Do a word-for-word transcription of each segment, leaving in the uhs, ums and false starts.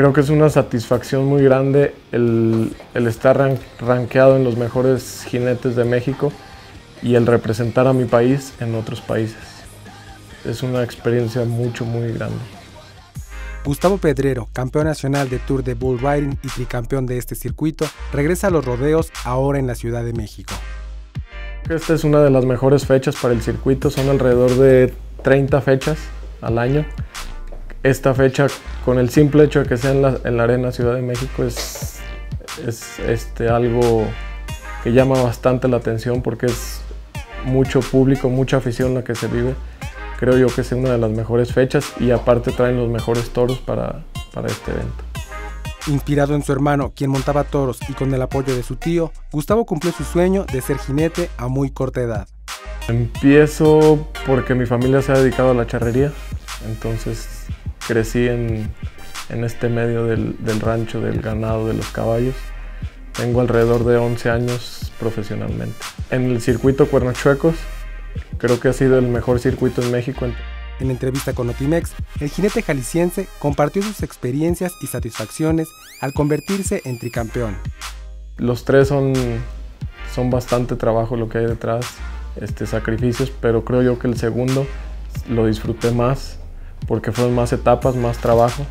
Creo que es una satisfacción muy grande el, el estar ran, rankeado en los mejores jinetes de México y el representar a mi país en otros países. Es una experiencia mucho, muy grande. Gustavo Pedrero, campeón nacional de Tour de Bull Riding y tricampeón de este circuito, regresa a los rodeos ahora en la Ciudad de México. Esta es una de las mejores fechas para el circuito, son alrededor de treinta fechas al año. Esta fecha, con el simple hecho de que sea en la, en la Arena Ciudad de México, es, es este, algo que llama bastante la atención porque es mucho público, mucha afición la que se vive. Creo yo que es una de las mejores fechas y aparte traen los mejores toros para, para este evento. Inspirado en su hermano, quien montaba toros, y con el apoyo de su tío, Gustavo cumplió su sueño de ser jinete a muy corta edad. Empiezo porque mi familia se ha dedicado a la charrería, entonces crecí en, en este medio del, del rancho, del ganado, de los caballos. Tengo alrededor de once años profesionalmente. En el circuito Cuernos Chuecos, creo que ha sido el mejor circuito en México. En la entrevista con Notimex, el jinete jalisciense compartió sus experiencias y satisfacciones al convertirse en tricampeón. Los tres son, son bastante trabajo lo que hay detrás, este, sacrificios, pero creo yo que el segundo lo disfruté más porque fueron más etapas, más trabajo.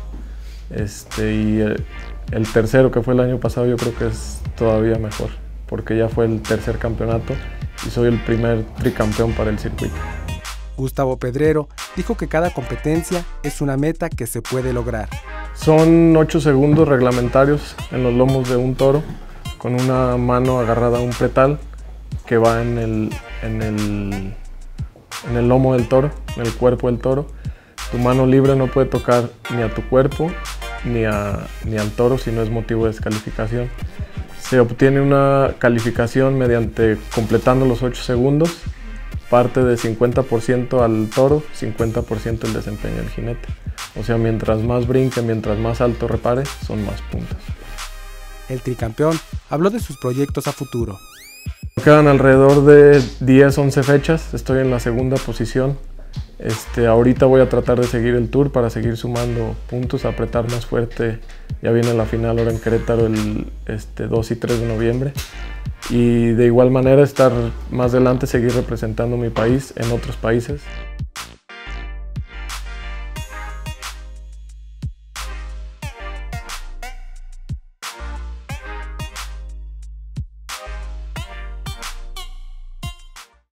Este, y el, el tercero, que fue el año pasado, yo creo que es todavía mejor porque ya fue el tercer campeonato y soy el primer tricampeón para el circuito. Gustavo Pedrero dijo que cada competencia es una meta que se puede lograr. Son ocho segundos reglamentarios en los lomos de un toro, con una mano agarrada a un pretal que va en el, en el, en el lomo del toro, en el cuerpo del toro. Tu mano libre no puede tocar ni a tu cuerpo ni, a, ni al toro si no es motivo de descalificación. Se obtiene una calificación mediante completando los ocho segundos, parte de cincuenta por ciento al toro, cincuenta por ciento el desempeño del jinete. O sea, mientras más brinque, mientras más alto repare, son más puntos. El tricampeón habló de sus proyectos a futuro. Quedan alrededor de diez, once fechas, estoy en la segunda posición. Este, ahorita voy a tratar de seguir el tour para seguir sumando puntos, apretar más fuerte. Ya viene la final ahora en Querétaro el este, dos y tres de noviembre. Y de igual manera estar más adelante, seguir representando mi país en otros países.